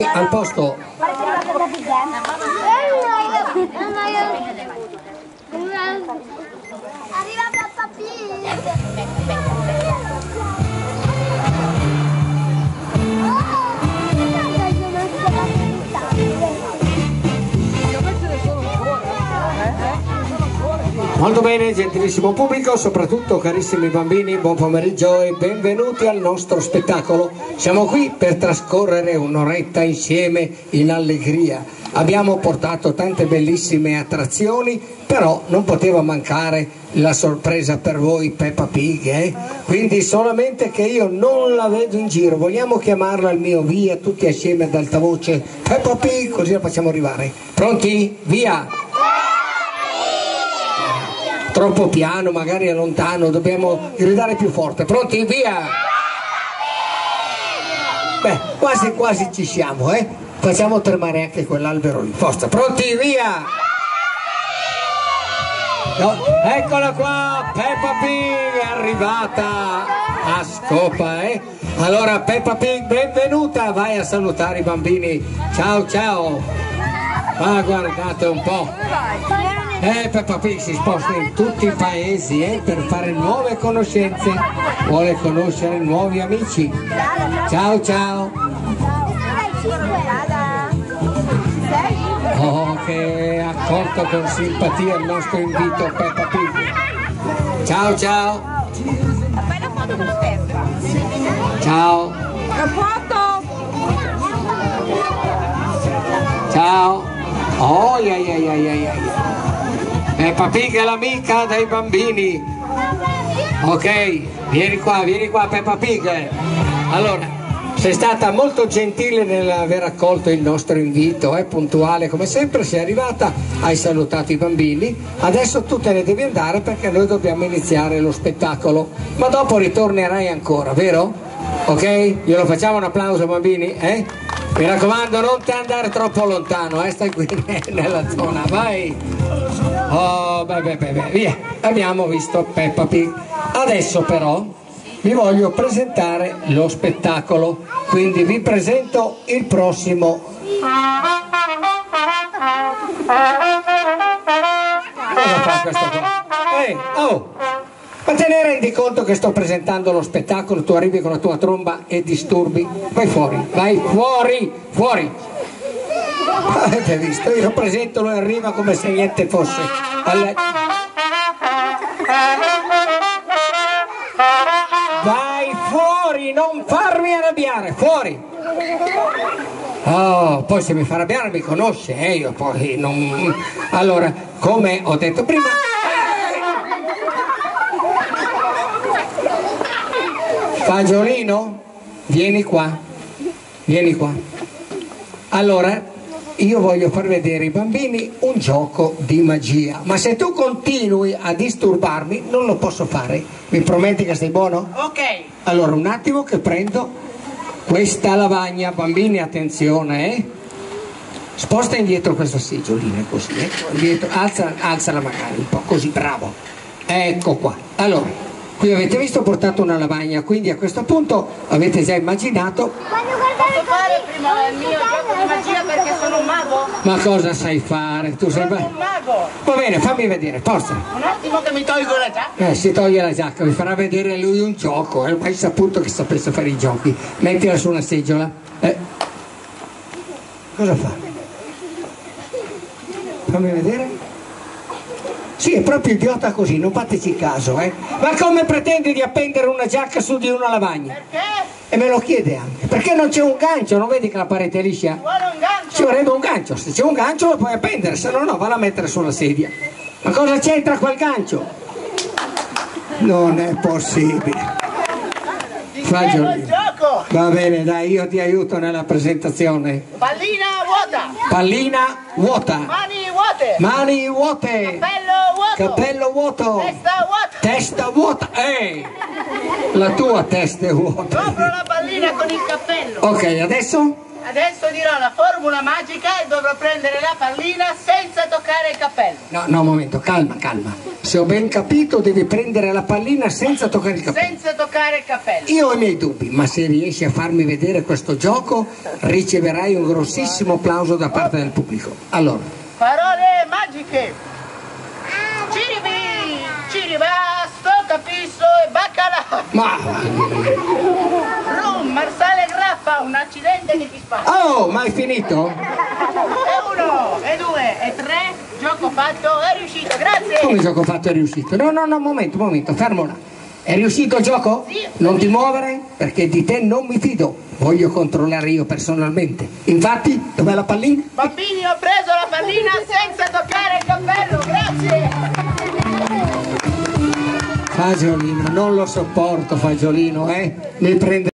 Al posto. Arriva Peppa Pig. Molto bene, gentilissimo pubblico, soprattutto carissimi bambini, buon pomeriggio e benvenuti al nostro spettacolo. Siamo qui per trascorrere un'oretta insieme in allegria. Abbiamo portato tante bellissime attrazioni, però non poteva mancare la sorpresa per voi Peppa Pig, Quindi solamente che io non la vedo in giro, vogliamo chiamarla al mio via tutti assieme ad alta voce? Peppa Pig, così la facciamo arrivare. Pronti? Via! Troppo piano, magari è lontano, dobbiamo gridare più forte. Pronti? Via! Beh, quasi quasi ci siamo, Facciamo tremare anche quell'albero lì. Forza, pronti? Via! No, eccola qua, Peppa Pig è arrivata a scopa, Allora Peppa Pig, benvenuta, vai a salutare i bambini. Ciao ciao! Ma guardate un po'. Peppa Pig si sposta in tutti i paesi per fare nuove conoscenze, vuole conoscere nuovi amici. Ciao ciao! Oh, che ha accolto con simpatia il nostro invito Peppa Pig. Ciao ciao! Fai la foto con Peppa. Ciao! La foto! Ciao! Oh, Peppa Pig è l'amica dei bambini. Ok, vieni qua Peppa Pig. Allora, sei stata molto gentile nell'aver accolto il nostro invito, puntuale come sempre, sei arrivata, hai salutato i bambini, adesso tu te ne devi andare perché noi dobbiamo iniziare lo spettacolo, ma dopo ritornerai ancora, vero? Ok? Glielo facciamo un applauso bambini, Mi raccomando, non te andare troppo lontano, stai qui nella zona, vai! Oh, beh, via, abbiamo visto Peppa Pig. Adesso però vi voglio presentare lo spettacolo, quindi vi presento il prossimo. Cosa fa questo qua? Oh! Ma te ne rendi conto che sto presentando lo spettacolo, tu arrivi con la tua tromba e disturbi? Vai fuori, fuori! Avete visto? Io presento, lui arriva come se niente fosse. Vai fuori, non farmi arrabbiare, fuori! Oh, poi se mi fa arrabbiare mi conosce, io poi non... Allora, come ho detto prima... Fagiolino, vieni qua. Allora, io voglio far vedere ai bambini un gioco di magia, ma se tu continui a disturbarmi non lo posso fare. Mi prometti che sei buono? Ok. Allora, un attimo che prendo questa lavagna, bambini, attenzione, Sposta indietro questa seggiolina così, indietro, alzala magari un po', così, bravo. Ecco qua. Allora, qui avete visto, ho portato una lavagna, quindi a questo punto avete già immaginato. Posso fare prima il mio gioco di magia perché sono un mago? Ma cosa sai fare? Tu sei un mago! Va bene, fammi vedere, forza! Un attimo che mi tolgo la giacca. Si toglie la giacca, mi farà vedere lui un gioco, mai saputo che sapesse fare i giochi. Mettila su una seggiola. Cosa fa? Fammi vedere. Sì, è proprio idiota così, non fateci caso, Ma come pretendi di appendere una giacca su di una lavagna? Perché? E me lo chiede anche. Perché non c'è un gancio? Non vedi che la parete è liscia? Ci vuole un gancio. Ci vorrebbe un gancio. Se c'è un gancio lo puoi appendere, se no valla a mettere sulla sedia. Ma cosa c'entra quel gancio? Non è possibile. Il gioco. Va bene, dai, io ti aiuto nella presentazione. Pallina vuota. Pallina vuota. Mani vuote. Mani vuote. Cappello vuoto. Cappello vuoto. Testa vuota. Testa vuota. La tua testa è vuota. Copro la pallina con il cappello. Ok, adesso Adesso dirò la formula magica e dovrò prendere la pallina senza toccare il cappello. No, un momento, calma, calma. Se ho ben capito, devi prendere la pallina senza toccare il cappello. Senza toccare il cappello. Io ho i miei dubbi, ma se riesci a farmi vedere questo gioco, riceverai un grossissimo applauso da parte del pubblico. Allora. Parole magiche. Ciribasto, capisso e baccalà. Ma... Rum, marsale grappa, un accidente che ti spara. Oh, ma hai finito? E 1, e 2, e 3, gioco fatto, è riuscito, grazie. Come gioco fatto è riuscito? No, un momento, fermo là. È riuscito il gioco? Sì. Non ti muovere, perché di te non mi fido. Voglio controllare io personalmente. Infatti, dov'è la pallina? Bambini, ho preso la pallina senza toccare il cappello, grazie. Fagiolino, non lo sopporto Fagiolino, mi prende